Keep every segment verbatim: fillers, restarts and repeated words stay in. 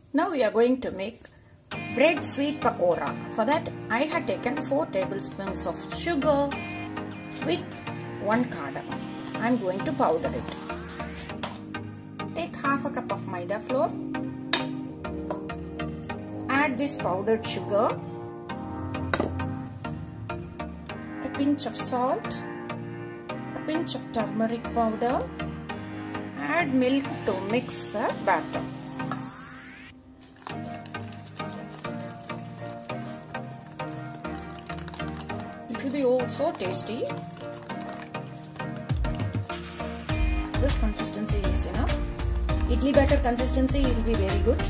Now we are going to make bread sweet pakoda. For that I had taken four tablespoons of sugar with one cardamom. I am going to powder it. Take half a cup of maida flour. Add this powdered sugar, a pinch of salt, a pinch of turmeric powder. Add milk to mix the batter. It will be also tasty. This consistency is enough. Idli batter consistency will be very good.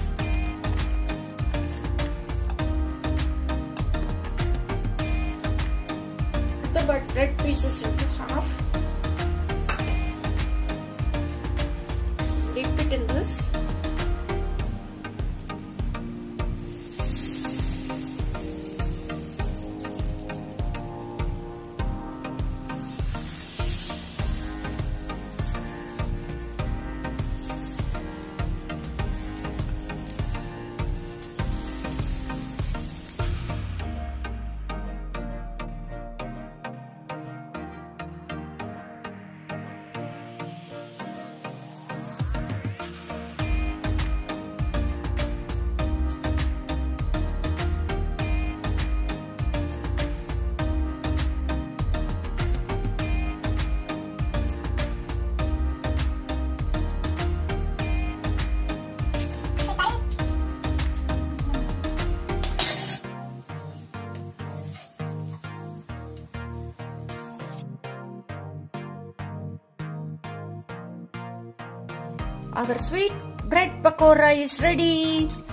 Cut the bread pieces into half. Dip it in this. Our sweet bread pakora is ready.